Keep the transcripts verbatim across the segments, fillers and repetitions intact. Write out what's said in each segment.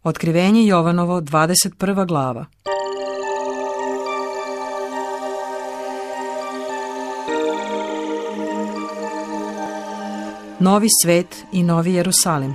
Otkrivenje Jovanovo, dvadeset prva glava. Novi svet i novi Jerusalim.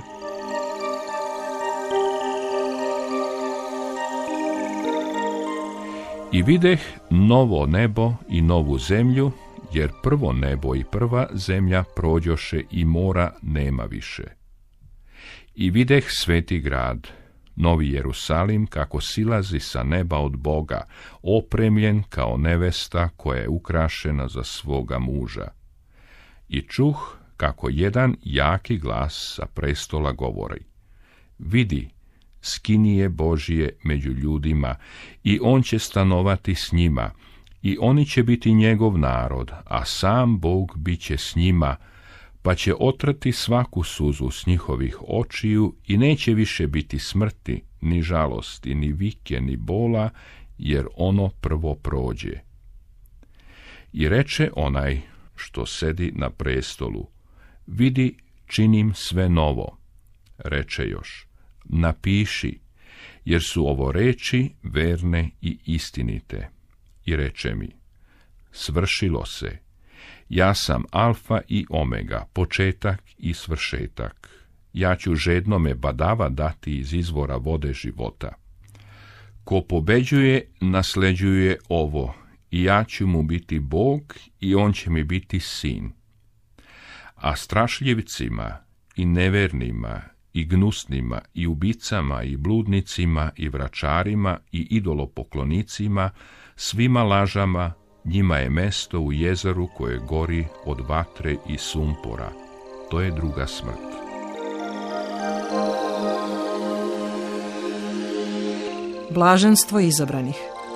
I videh novo nebo i novu zemlju, jer prvo nebo i prva zemlja prođoše i mora nema više. I videh sveti grad, novi Jerusalim, kako silazi sa neba od Boga, opremljen kao nevesta koja je ukrašena za svoga muža. I čuh kako jedan jaki glas sa prestola govori: vidi, skinije Božije među ljudima, i on će stanovati s njima, i oni će biti njegov narod, a sam Bog bit će s njima, pa će otrati svaku suzu s njihovih očiju i neće više biti smrti, ni žalosti, ni vike, ni bola, jer ono prvo prođe. I reče onaj što sedi na prestolu: vidi, činim sve novo. Reče još: napiši, jer su ovo reči verne i istinite. I reče mi: svršilo se. Ja sam Alfa i Omega, početak i svršetak. Ja ću žednome badava dati iz izvora vode života. Ko pobeđuje, nasljeđuje ovo, i ja ću mu biti Bog, i on će mi biti sin. A strašljivcima i nevernima i gnusnima i ubicama i bludnicima i vračarima i idolopoklonicima, svima lažama, njima je mesto u jezeru koje gori od vatre i sumpora. To je druga smrt. Blaženstvo izabranih.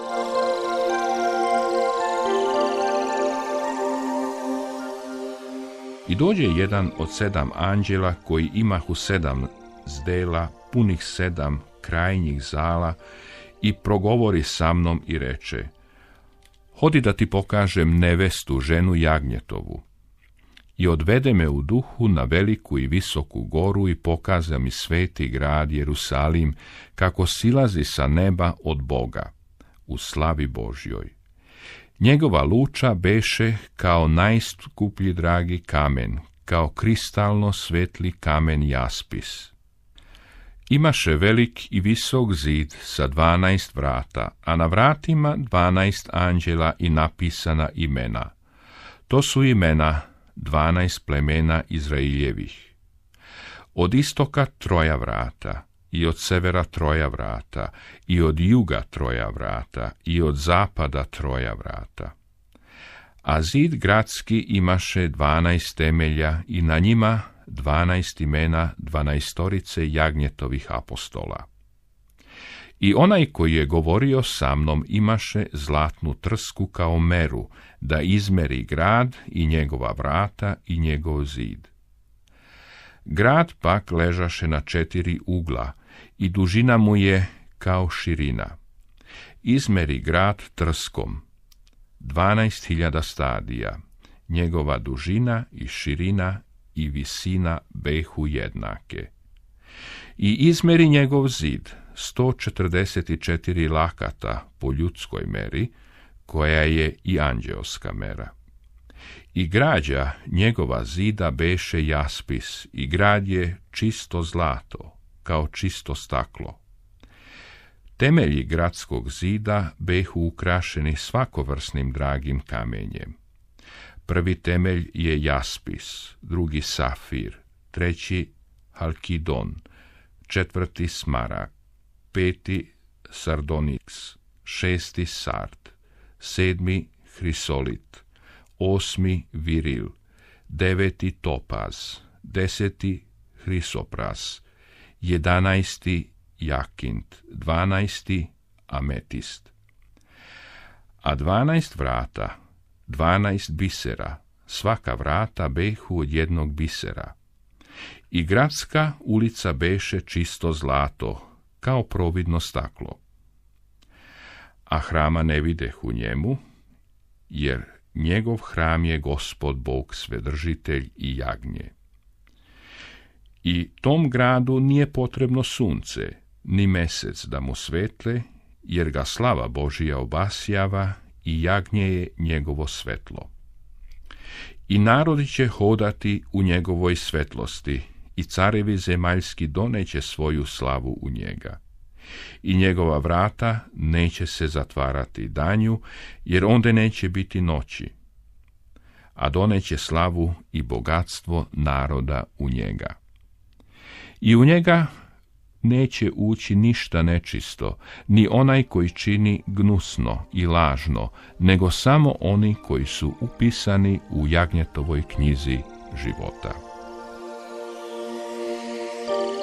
I dođe jedan od sedam anđela koji imahu sedam zdela, punih sedam krajnjih zala, i progovori sa mnom i reče: hodi da ti pokažem nevestu, ženu jagnjetovu. I odvede me u duhu na veliku i visoku goru i pokaza mi sveti grad Jerusalim, kako silazi sa neba od Boga, u slavi Božjoj. Njegova luča beše kao najskuplji dragi kamen, kao kristalno svetli kamen jaspis. Imaše velik i visok zid sa dvanaest vrata, a na vratima dvanaest anđela i napisana imena. To su imena dvanaest plemena Izraeljevih. Od istoka troja vrata, i od severa troja vrata, i od juga troja vrata, i od zapada troja vrata. A zid gradski imaše dvanaest temelja, i na njima dvanaest imena dvanaestorice jagnjetovih apostola. I onaj koji je govorio sa mnom imaše zlatnu trsku kao meru, da izmeri grad i njegova vrata i njegov zid. Grad pak ležaše na četiri ugla, i dužina mu je kao širina. Izmeri grad trskom, dvanaest hiljada stadija, njegova dužina i širina i visina behu jednake. I izmeri njegov zid, sto četrdeset četiri lakata po ljudskoj meri, koja je i anđeoska mera. I građa njegova zida beše jaspis, i grad je čisto zlato, kao čisto staklo. Temelji gradskog zida behu ukrašeni svakovrsnim dragim kamenjem. Prvi temelj je jaspis, drugi safir, treći halkidon, četvrti smaragd, peti sardoniks, šesti sard, sedmi hrisolit, osmi viril, deveti topaz, deseti hrisopras, jedanaesti jakint, dvanaesti ametist. A dvanaest vrata, dvanaest bisera, svaka vrata behu od jednog bisera. I gradska ulica beše čisto zlato, kao providno staklo. A hrama ne videh u njemu, jer njegov hram je Gospod Bog Svedržitelj i jagnje. I tom gradu nije potrebno sunce, ni mesec da mu svetle, jer ga slava Božija obasjava i jagnje je njegovo svetlo. I narodi će hodati u njegovoj svetlosti, i carevi zemaljski doneće svoju slavu u njega. I njegova vrata neće se zatvarati danju, jer onda neće biti noći, a doneće slavu i bogatstvo naroda u njega. I u njega neće ući ništa nečisto, ni onaj koji čini gnusno i lažno, nego samo oni koji su upisani u jagnjetovoj knjizi života.